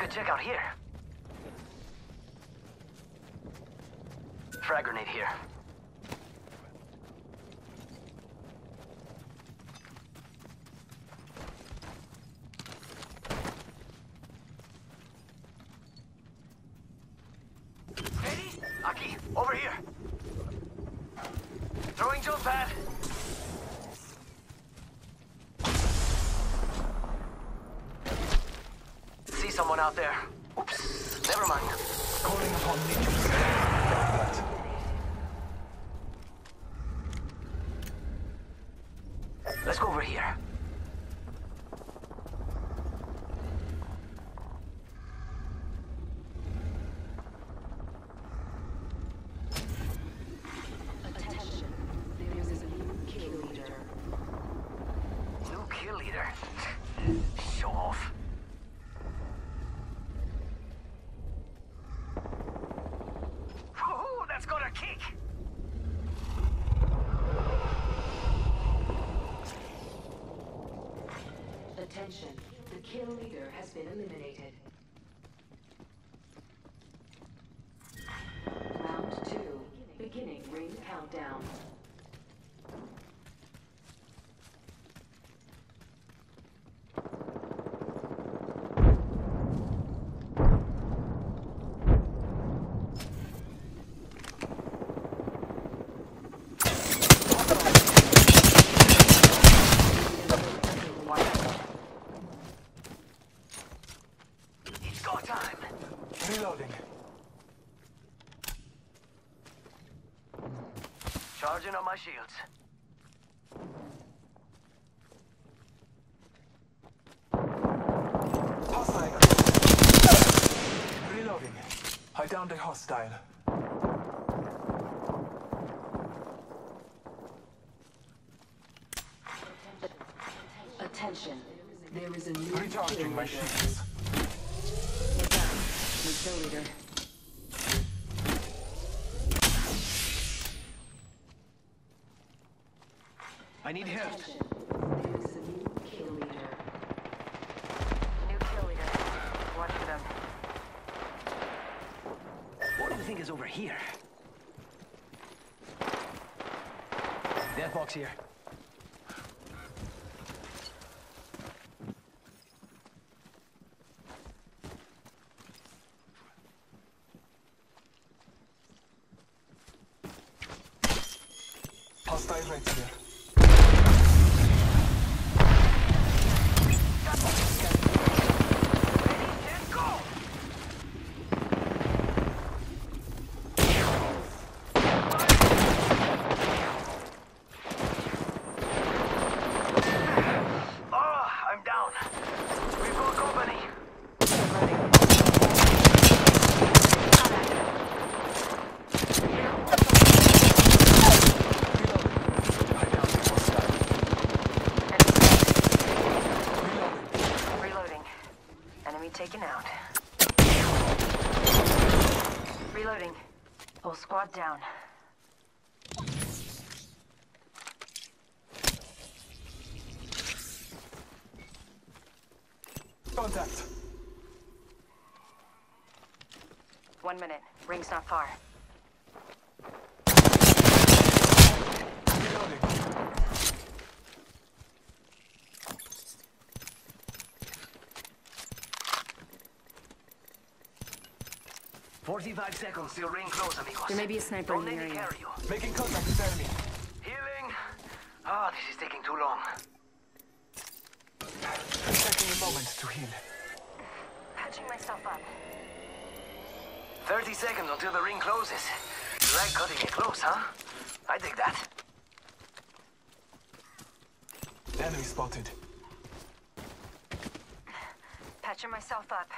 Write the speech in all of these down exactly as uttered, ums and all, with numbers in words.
check out here. Frag grenade here. Ready? Aki, over here. Throwing jump pad. See someone out there. Oops, never mind. Calling upon nature. Let's go over here. Attention, there is a new kill leader. New kill leader. Show off. Woohoo, that's got a kick. Attention, the kill leader has been eliminated. Round two, beginning ring countdown. It's go time. Reloading. Charging on my shields. Hostile. Reloading. I downed a hostile. Attention, there is a new kill Recharging my leader. shields. New kill leader. I need help. Attention, there is a new kill leader. New kill leader. Watch for them. What do you think is over here? Death box here. Hostile right here. Taken out. Reloading. Whole squad down. Contact. One minute. Ring's not far. Reloading. Forty-five seconds till ring close, amigos. There may be a sniper Don't in the let me area. carry you. Making contact with enemy. Healing. Ah, this is taking too long. Taking a moment to heal. Patching myself up. Thirty seconds until the ring closes. You like cutting it close, huh? I dig that. Enemy spotted. Patching myself up.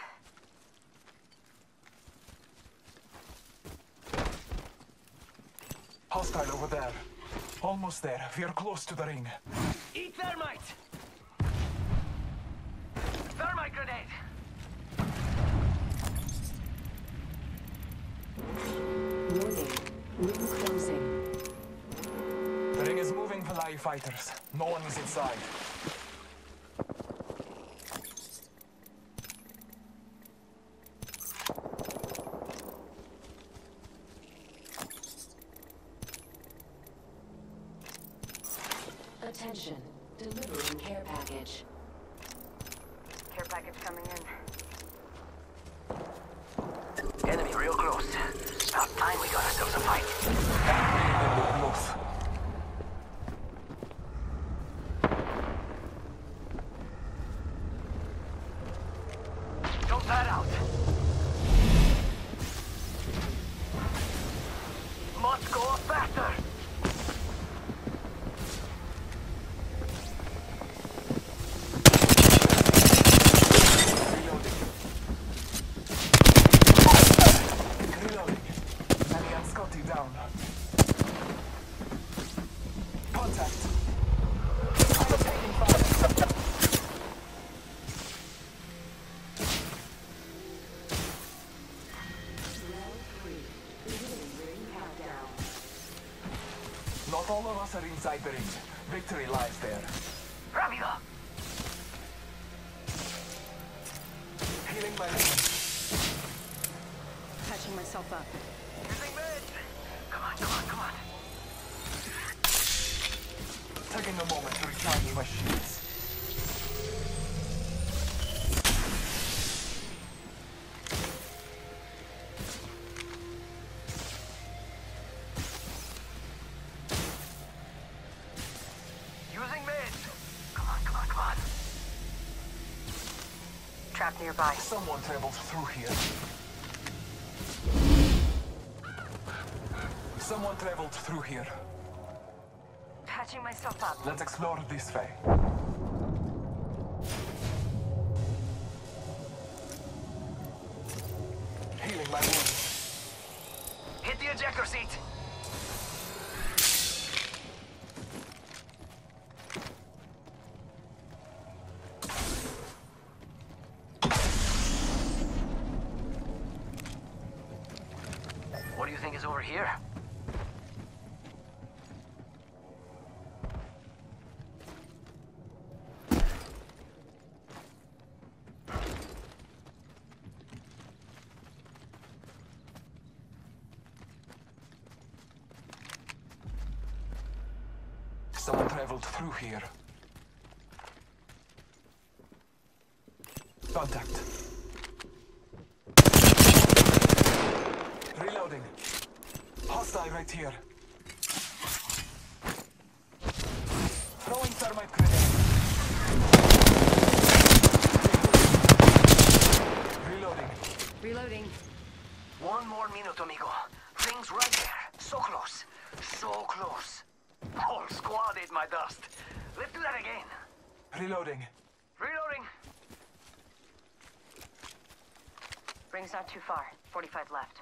Hostile over there. Almost there. We are close to the ring. Eat thermite! Thermite grenade! Warning, ring closing. The ring is moving for live fighters. No one is inside. Attention, delivering care package. Care package coming in. Enemy real close. About time we got ourselves a fight. Really close. Don't that out. Must go faster. Reloading. Reloading. Manny and Scotty down. Contact. I'm taking fire. Round three, beginning ring countdown. Not all of us are inside the ring. Victory lies there. Rápido. Healing my ring. Patching myself up. Using meds. Come on, come on, come on. Taking a moment to recharge my shields. Using meds. Come on, come on, come on. Trap nearby. Someone travels through here. Someone traveled through here. Patching myself up. Let's explore this way. Healing my wounds. Hit the ejector seat. What do you think is over here? Someone traveled through here. Contact. Reloading. Hostile right here. Throwing thermite grenade. Reloading. Reloading. One more minute, amigo. Things right there. So close. So close. Whole squad ate my dust. Let's do that again. Reloading. Reloading. Ring's not too far. forty-five left.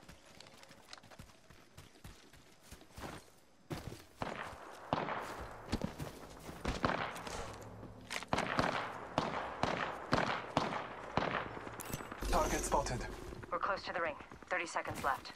Target spotted. We're close to the ring. thirty seconds left.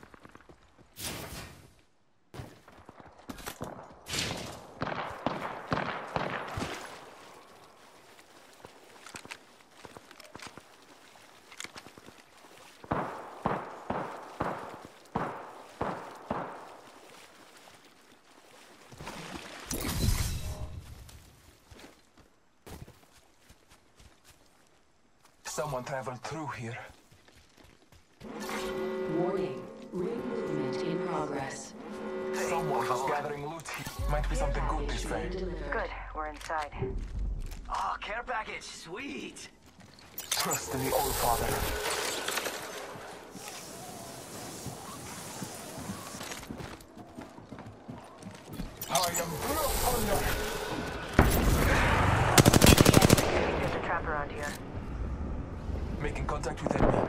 Someone traveled through here. Warning, ring movement in progress. Someone was gathering loot here. Might be something good this way. Being delivered. Good. We're inside. Oh, care package. Sweet. Trust in the Old Father. I am Blue Thunder. There's a trap around here. Making contact with enemy.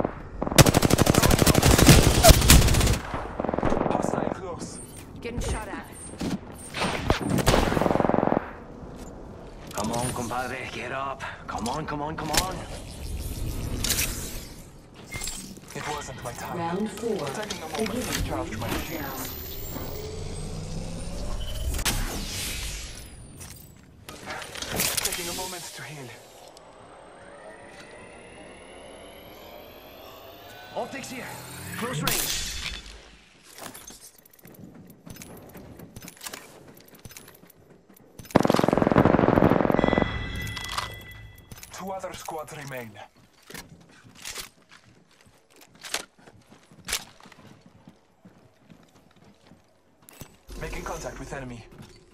Hostile close. Getting shot at. Come on, compadre. Get up. Come on, come on, come on. It wasn't my time. Round four, Taking a moment to beginning recharge ring my countdown. shields. Taking a moment to heal. Optics here. Close range. squads remain. Making contact with enemy.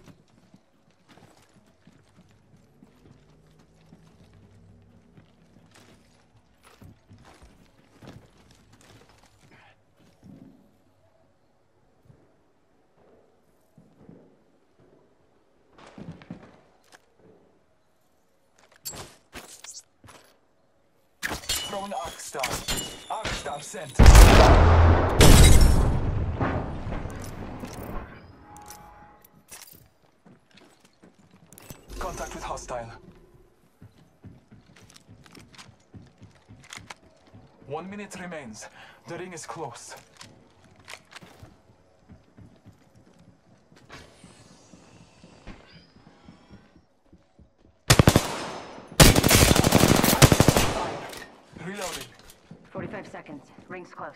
Throwing Arc Star. Arc Star sent. Contact with hostile. One minute remains. The ring is close. Reloading. forty-five seconds. Ring's close.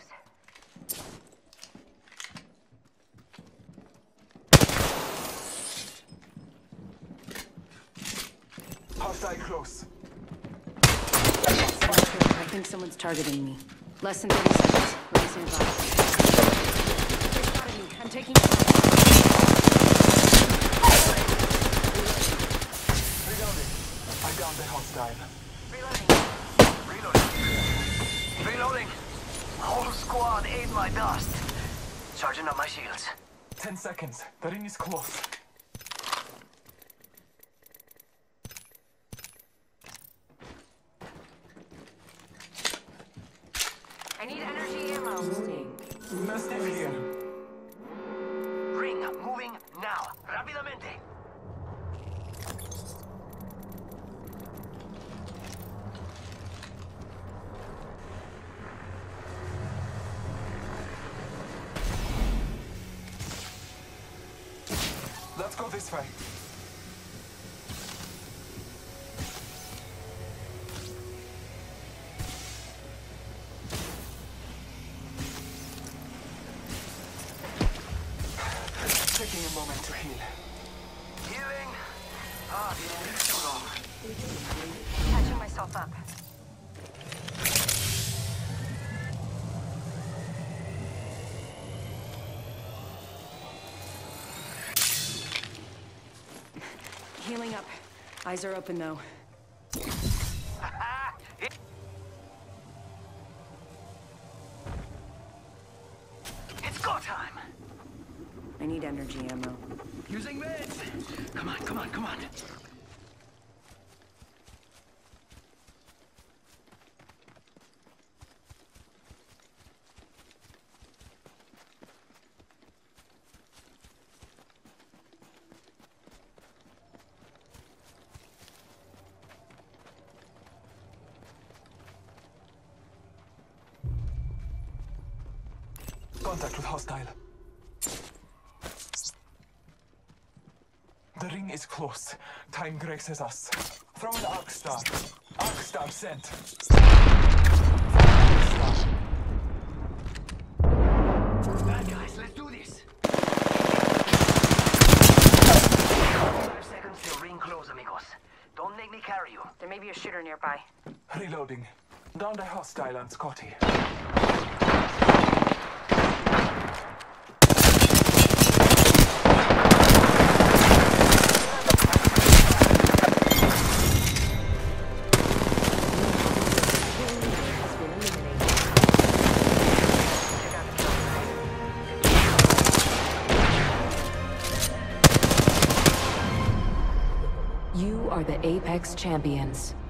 Hostile close. I think someone's targeting me. Less than thirty seconds. Release nearby. They spotted me. I'm taking shots. Reloading. I downed the hostile. Reloading. Reloading. Reloading. Whole squad ate my dust. Charging up my shields. Ten seconds. The ring is close. I need energy ammo. Mastiff here. Ring moving now. Rápidamente. Let's go this way. Taking a moment to heal. Healing. Ah, the enemy's so long. Catching myself up. Healing up. Eyes are open though. It- It's go time. I need energy ammo. Using meds. Come on, come on, come on. Contact with hostile. The ring is close. Time graces us. Throw an Arc Star. Arc Star sent. Bad guys, let's do this. Five seconds till ring close, amigos. Don't make me carry you. There may be a shooter nearby. Reloading. Down the hostile on Scotty. You are the Apex Champions.